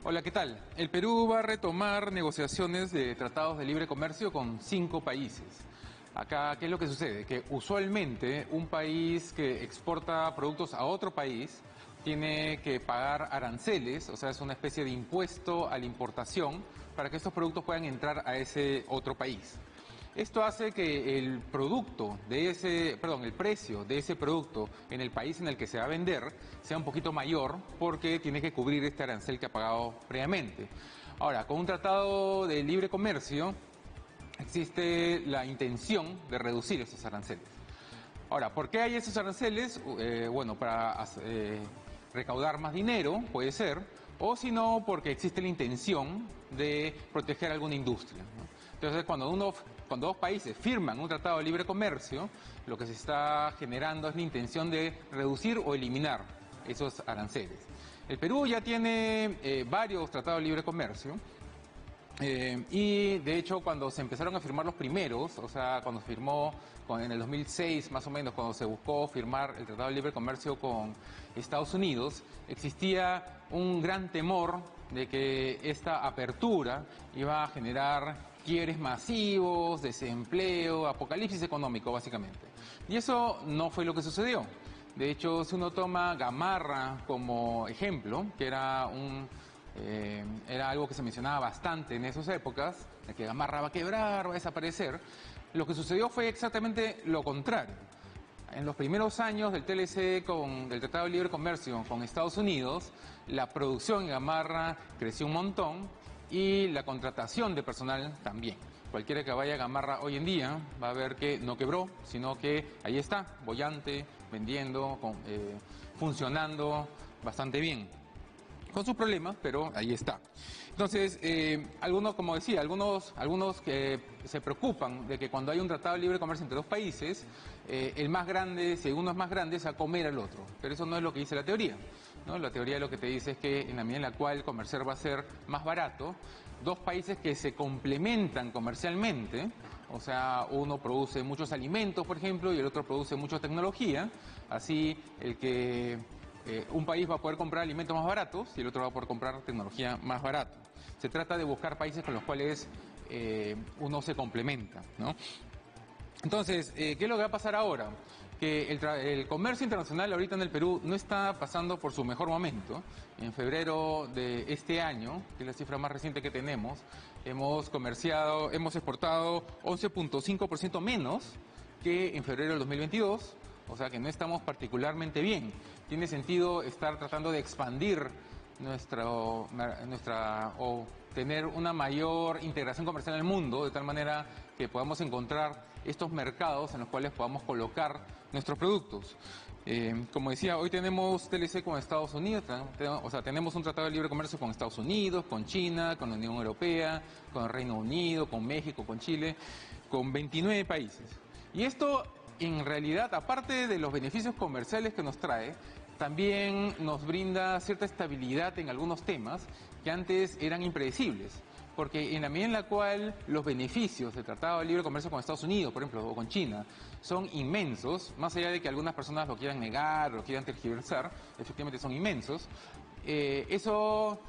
Hola, ¿qué tal? El Perú va a retomar negociaciones de tratados de libre comercio con 5 países. Acá, ¿qué es lo que sucede? Que usualmente un país que exporta productos a otro país tiene que pagar aranceles, o sea, es una especie de impuesto a la importación para que estos productos puedan entrar a ese otro país. Esto hace que el el precio de ese producto en el país en el que se va a vender sea un poquito mayor porque tiene que cubrir este arancel que ha pagado previamente. Ahora, con un tratado de libre comercio existe la intención de reducir esos aranceles. Ahora, ¿por qué hay esos aranceles? Para recaudar más dinero, puede ser, o si no, porque existe la intención de proteger alguna industria, ¿no? Entonces, cuando dos países firman un tratado de libre comercio, lo que se está generando es la intención de reducir o eliminar esos aranceles. El Perú ya tiene varios tratados de libre comercio. Y de hecho cuando se empezaron a firmar los primeros, o sea, cuando firmó en el 2006 más o menos, cuando se buscó firmar el Tratado de Libre Comercio con Estados Unidos, existía un gran temor de que esta apertura iba a generar quiebres masivos, desempleo, apocalipsis económico básicamente. Y eso no fue lo que sucedió. De hecho, si uno toma Gamarra como ejemplo, que era algo que se mencionaba bastante en esas épocas, de que Gamarra va a quebrar, va a desaparecer. Lo que sucedió fue exactamente lo contrario. En los primeros años del TLC, del Tratado de Libre Comercio con Estados Unidos, la producción en Gamarra creció un montón y la contratación de personal también. Cualquiera que vaya a Gamarra hoy en día va a ver que no quebró, sino que ahí está, boyante, vendiendo, funcionando bastante bien. Con sus problemas, pero ahí está. Entonces, algunos, como decía, algunos que se preocupan de que cuando hay un tratado de libre comercio entre dos países, el más grande, si uno es más grande, se va a comer al otro. Pero eso no es lo que dice la teoría, ¿no? La teoría lo que te dice es que en la medida en la cual comerciar va a ser más barato, dos países que se complementan comercialmente, o sea, uno produce muchos alimentos, por ejemplo, y el otro produce mucha tecnología, así un país va a poder comprar alimentos más baratos y el otro va a poder comprar tecnología más barata. Se trata de buscar países con los cuales uno se complementa, ¿no? Entonces, ¿qué es lo que va a pasar ahora? Que el comercio internacional ahorita en el Perú no está pasando por su mejor momento. En febrero de este año, que es la cifra más reciente que tenemos, hemos exportado 11.5% menos que en febrero del 2022. O sea que no estamos particularmente bien. Tiene sentido estar tratando de expandir o tener una mayor integración comercial en el mundo, de tal manera que podamos encontrar estos mercados en los cuales podamos colocar nuestros productos. Como decía, hoy tenemos TLC con Estados Unidos, tenemos un tratado de libre comercio con Estados Unidos, con China, con la Unión Europea, con el Reino Unido, con México, con Chile, con 29 países. Y esto, en realidad, aparte de los beneficios comerciales que nos trae, también nos brinda cierta estabilidad en algunos temas que antes eran impredecibles. Porque en la medida en la cual los beneficios del Tratado de Libre Comercio con Estados Unidos, por ejemplo, o con China, son inmensos, más allá de que algunas personas lo quieran negar o lo quieran tergiversar, efectivamente son inmensos, eso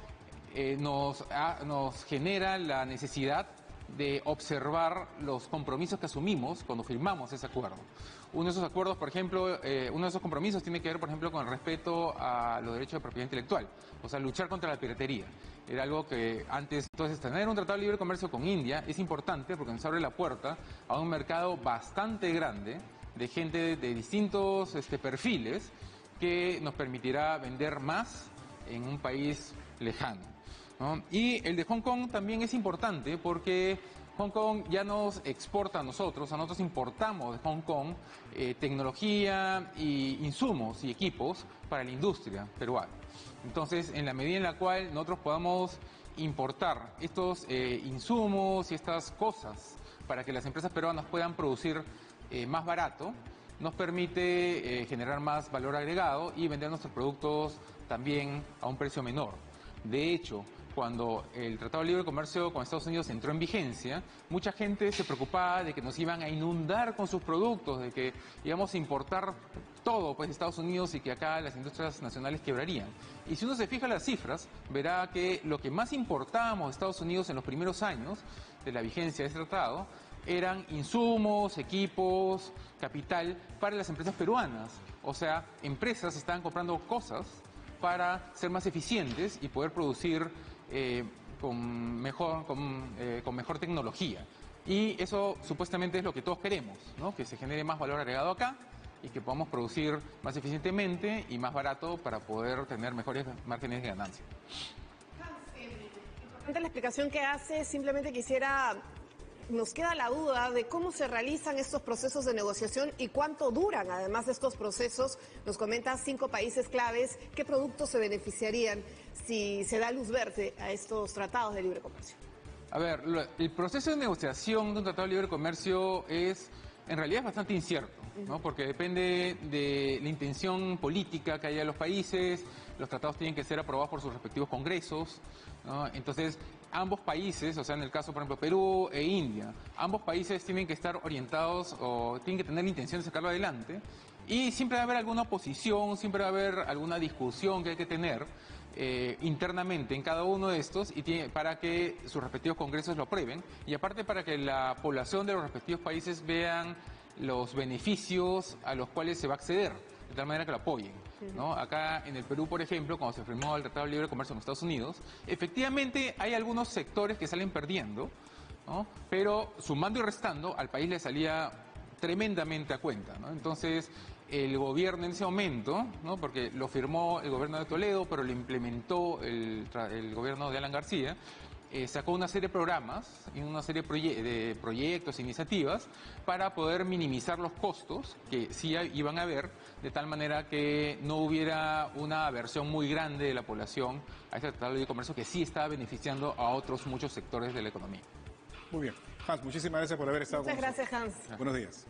nos genera la necesidad de observar los compromisos que asumimos cuando firmamos ese acuerdo. Uno de esos acuerdos, por ejemplo, uno de esos compromisos tiene que ver, por ejemplo, con el respeto a los derechos de propiedad intelectual, o sea, luchar contra la piratería. Era algo que antes, entonces, tener un tratado de libre comercio con India es importante porque nos abre la puerta a un mercado bastante grande de gente de distintos perfiles que nos permitirá vender más en un país lejano, ¿no? Y el de Hong Kong también es importante porque Hong Kong ya nos exporta a nosotros importamos de Hong Kong tecnología y insumos y equipos para la industria peruana. Entonces, en la medida en la cual nosotros podamos importar estos insumos y estas cosas para que las empresas peruanas puedan producir más barato, nos permite generar más valor agregado y vender nuestros productos también a un precio menor. De hecho, cuando el Tratado de Libre Comercio con Estados Unidos entró en vigencia, mucha gente se preocupaba de que nos iban a inundar con sus productos, de que íbamos a importar todo pues Estados Unidos y que acá las industrias nacionales quebrarían. Y si uno se fija en las cifras, verá que lo que más importábamos de Estados Unidos en los primeros años de la vigencia de este tratado eran insumos, equipos, capital para las empresas peruanas. O sea, empresas estaban comprando cosas para ser más eficientes y poder producir con mejor tecnología. Y eso supuestamente es lo que todos queremos, ¿no? Que se genere más valor agregado acá y que podamos producir más eficientemente y más barato para poder tener mejores márgenes de ganancia. Importante la explicación que hace, simplemente nos queda la duda de cómo se realizan estos procesos de negociación y cuánto duran, además de estos procesos. Nos comenta 5 países claves, qué productos se beneficiarían si se da luz verde a estos tratados de libre comercio. A ver, el proceso de negociación de un tratado de libre comercio en realidad es bastante incierto, ¿no? Porque depende de la intención política que haya en los países. Los tratados tienen que ser aprobados por sus respectivos congresos, ¿no? Entonces, ambos países, o sea, en el caso, por ejemplo, Perú e India, ambos países tienen que estar orientados o tienen que tener la intención de sacarlo adelante. Y siempre va a haber alguna oposición, siempre va a haber alguna discusión que hay que tener internamente en cada uno de estos para que sus respectivos congresos lo aprueben y aparte para que la población de los respectivos países vean los beneficios a los cuales se va a acceder, de tal manera que lo apoyen, ¿no? Acá en el Perú, por ejemplo, cuando se firmó el Tratado de Libre Comercio con los Estados Unidos, efectivamente hay algunos sectores que salen perdiendo, ¿no? Pero sumando y restando al país le salía tremendamente a cuenta, ¿no? Entonces, el gobierno en ese momento, ¿no? Porque lo firmó el gobierno de Toledo, pero lo implementó el gobierno de Alan García, sacó una serie de programas y una serie de proyectos, iniciativas, para poder minimizar los costos que sí iban a haber, de tal manera que no hubiera una aversión muy grande de la población a este tratado de comercio que sí estaba beneficiando a otros muchos sectores de la economía. Muy bien. Hans, muchísimas gracias por haber estado con nosotros. Muchas gracias, Hans. Buenos días.